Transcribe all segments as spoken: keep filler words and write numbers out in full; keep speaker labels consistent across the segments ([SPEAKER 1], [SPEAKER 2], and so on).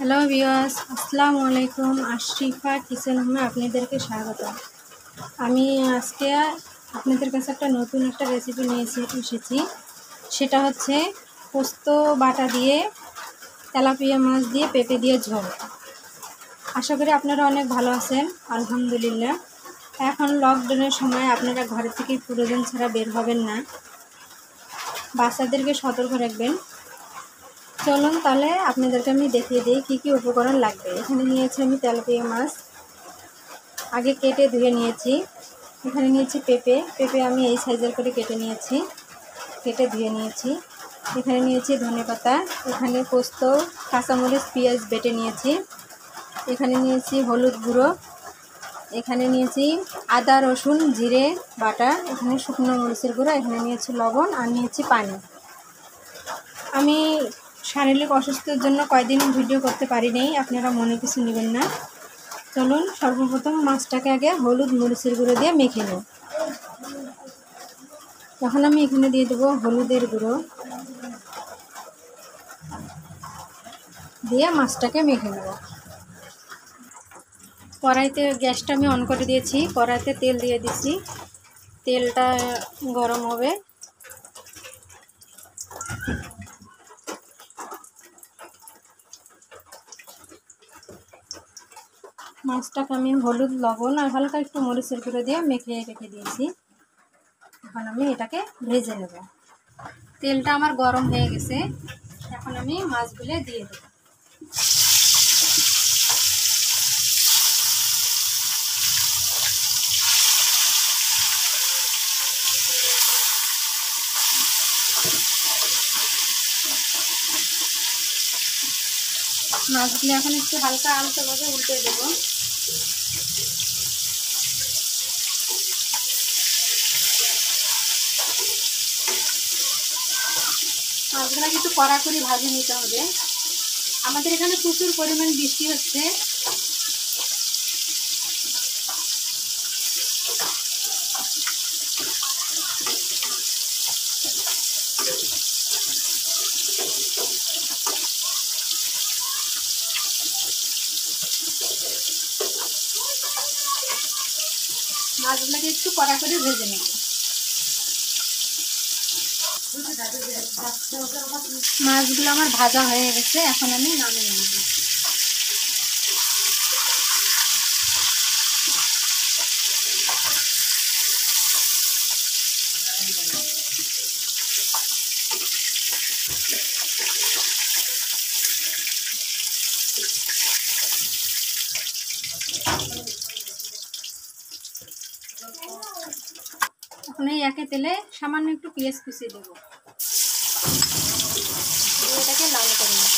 [SPEAKER 1] Hello viewers, আসসালামু আলাইকুম। আশরিফা kitchen হোমে আপনাদেরকে স্বাগত। আমি আজকে আপনাদের কাছে একটা নতুন একটা রেসিপি নিয়ে এসেছি। সেটা হচ্ছে পোস্ত বাটা দিয়ে তেলাপিয়া মাছ দিয়ে পেঁপে দিয়ে ঝোল। আশা করি আপনারা অনেক ভালো আছেন, আলহামদুলিল্লাহ। এখন লকডাউনের সময় আপনারা ঘরে থেকে প্রয়োজন ছাড়া বের হবেন না, বাচ্চাদেরকে সতর্ক রাখবেন। চলুন তাহলে আপনাদেরকে আমি দেখিয়ে দিই কী কী উপকরণ লাগবে। এখানে নিয়েছি আমি তেলাপিয়া মাছ, আগে কেটে ধুয়ে নিয়েছি। এখানে নিয়েছি পেঁপে পেঁপে আমি এই সাইজের করে কেটে নিয়েছি, কেটে ধুয়ে নিয়েছি। এখানে নিয়েছি ধনেপাতা, এখানে পোস্ত, কাঁচামরিচ, পেঁয়াজ বেটে নিয়েছি। এখানে নিয়েছি হলুদ গুঁড়ো, এখানে নিয়েছি আদা রসুন জিরে বাটা, এখানে শুকনো মরিচের গুঁড়ো, এখানে নিয়েছি লবণ আর নিয়েছি পানি। আমি শারীরিক অসুস্থতার জন্য কয়দিন ভিডিও করতে পারিনি, আপনারা মনে কিছু নেবেন না। চলুন সর্বপ্রথম মাছটাকে আগে হলুদ মরিচের গুঁড়ো দিয়ে মেখে নিই। তখন আমি এখানে দিয়ে দেবো হলুদের গুঁড়ো, দিয়ে মাছটাকে মেখে নেব। কড়াইতে গ্যাসটা আমি অন করে দিয়েছি, কড়াইতে তেল দিয়ে দিচ্ছি। তেলটা গরম হবে। মাছটাকে আমি হলুদ লবণ আর হালকা একটু মরিচের গুঁড়ো দিয়ে মেখে রেখে দিয়েছি। এখন আমি এটাকে ভেজে নেব। তেলটা আমার গরম হয়ে গেছে, এখন আমি মাছগুলো দিয়ে দেব। মাছগুলো এখন একটু হালকা আলতোভাবে উল্টে দেব। মাছগুলো কিন্তু কড়াকড়ি ভাজে নিতে হবে। আমাদের এখানে প্রচুর পরিমাণ বৃষ্টি হচ্ছে। মাছগুলোকে একটু কড়া করে ভেজে নেব। মাছগুলো আমার ভাজা হয়ে গেছে, এখন আমি নামিয়ে নেব। এখন এই একে তেলে সামান্য একটু পেঁয়াজ কুচিয়ে দেবো, এটাকে লাল করে নেব।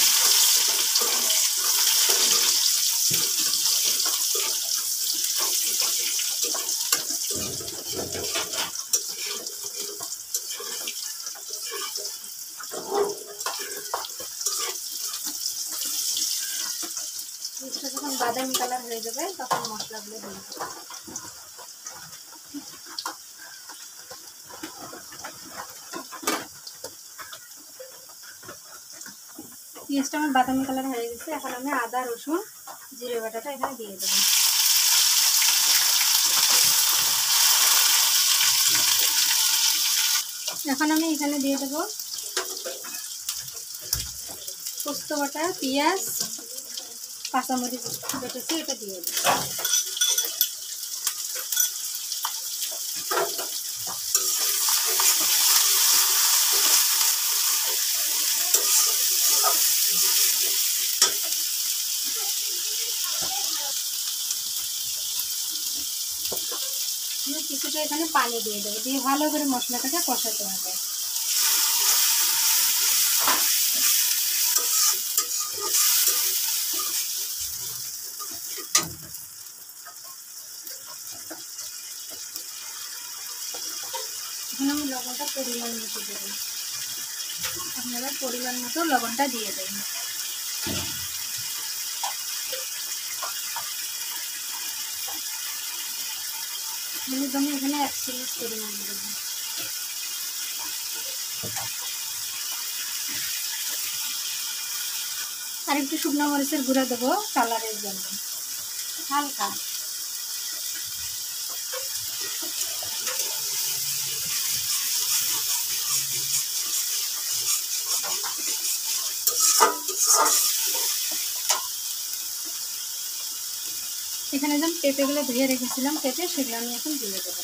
[SPEAKER 1] যখন বাদামি কালার হয়ে যাবে তখন মশলাগুলো দিয়ে দেবো। পেঁয়াজটা আমার বাদামি কালার হয়ে গেছে, এখন আমি আদা রসুন জিরে বাটাটা এখানে দিয়ে দেবো। এখন আমি এখানে দিয়ে দেবো পোস্ত বাটা, পেঁয়াজ, কাঁচামরিচ বেটেছি, এটা দিয়ে দেবো। আমি কিছুটা এখানে পানি দিয়ে দেবো, দিয়ে ভালো করে মশলাটাকে কষাতে হবে। এখন আমি লবণটা পরিমাণ মতো দেবো, আপনারা পরিমাণ মতো লবণটা দিয়ে দেবেন। হলুদ আমি এখানে এক চামচ পরিমাণ দেবো। আর একটু শুকনো মরিচের গুঁড়া দেবো কালারের জন্য হালকা। এখানে যেন পেঁপেগুলো ধুয়ে রেখেছিলাম কেটে, সেগুলো আমি এখন দিয়ে দেবো।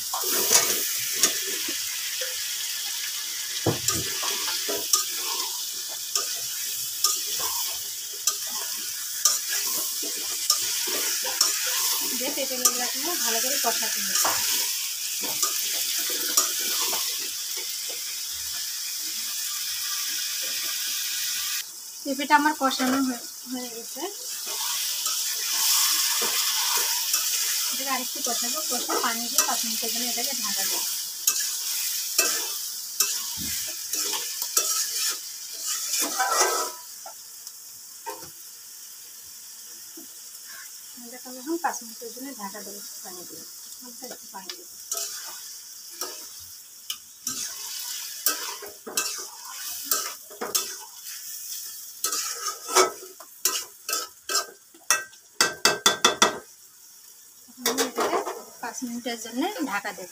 [SPEAKER 1] দিয়ে পেঁপেগুলো ভালো করে কষাতে হবে। পেঁপেটা আমার কষানো হয়ে গেছে, এটাকে আরেকটু কষাবো, কষে পানি দিয়ে পাঁচ মিনিটের জন্য এটাকে ঢাকা দেবো। এটাকে আমি এখন পাঁচ মিনিটের জন্য ঢাকা দেবো পানি দিয়ে, হালকা একটু পানি দেবো। পাঁচ মিনিটের জন্য ঢাকা দেব।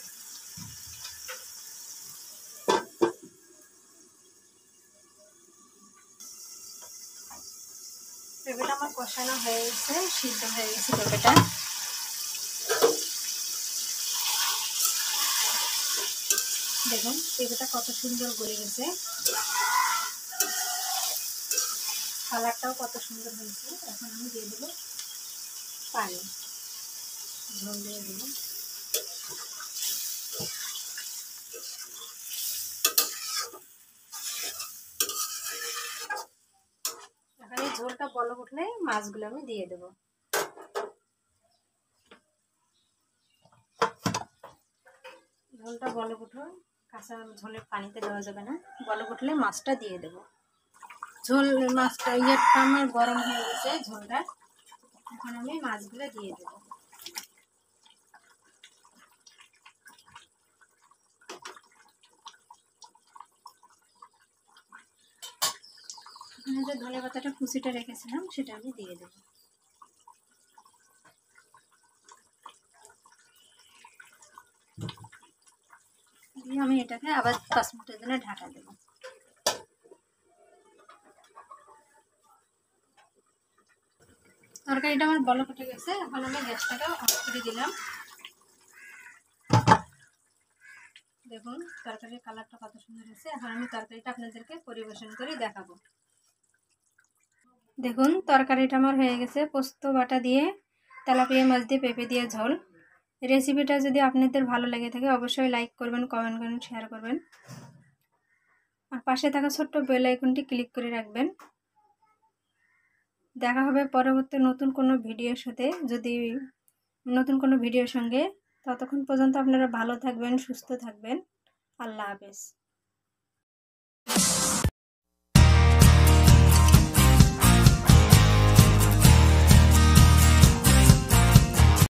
[SPEAKER 1] পেঁপেটা আমার কষানো হয়ে গেছে, সিদ্ধ হয়ে গেছে পেঁপেটা। দেখুন পেঁপেটা কত সুন্দর গলে গেছে, কালারটাও কত সুন্দর হয়েছে। এখন আমি দিয়ে দেবো পানি, ঝোল দিয়ে দেবো। এখন এই ঝোলটা বলক উঠলে মাছগুলো আমি দিয়ে দেবো। ঝোলটা বলক উঠো, কাঁচা ঝোলের পানিতে দেওয়া যাবে না, বলক উঠলে মাছটা দিয়ে দেবো। ঝোল মাছটা ইয়েটা আমার গরম হয়ে গেছে ঝোলটা, এখন আমি মাছগুলো দিয়ে দেবো। এখানে যে ধনে পাতাটা কুচিটা রেখেছিলাম সেটা আমি দিয়ে দেবো। দিয়ে আমি এটাকে আবার পাঁচ মিনিটের জন্য ঢাকা দেবো। তরকারিটা আমার বলক উঠে গেছে, এখন আমি গ্যাসটাকে অফ করে দিলাম। দেখুন তরকারির কালারটা কত সুন্দর হয়েছে। এখন আমি তরকারিটা আপনাদেরকে পরিবেশন করে দেখাবো। দেখুন তরকারিটা আমার হয়ে গেছে, পোস্ত বাটা দিয়ে তেলাপিয়া মাছ দিয়ে পেঁপে দিয়ে ঝোল। রেসিপিটা যদি আপনাদের ভালো লেগে থাকে অবশ্যই লাইক করবেন, কমেন্ট করবেন, শেয়ার করবেন, আর পাশে থাকা ছোট্ট বেল আইকনটি ক্লিক করে রাখবেন। দেখা হবে পরবর্তী নতুন কোনো ভিডিওর সাথে, যদি নতুন কোনো ভিডিওর সঙ্গে। ততক্ষণ পর্যন্ত আপনারা ভালো থাকবেন, সুস্থ থাকবেন। আল্লাহ হাফেজ।